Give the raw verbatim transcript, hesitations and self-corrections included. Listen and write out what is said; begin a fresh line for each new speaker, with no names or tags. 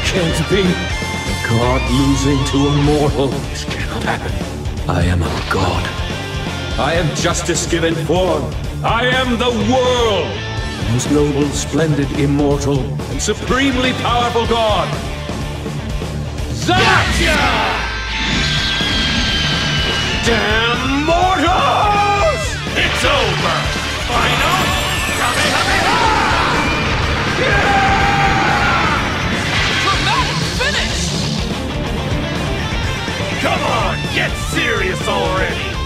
Can't be. God losing to a mortal. This cannot happen. I am a god. I am justice given form. I am the world. The most noble, splendid, immortal, and supremely powerful god. Zakia! Damn mortals!
It's over! Final Kamehameha!
Yeah!
Dramatic finish!
Come on, get serious already!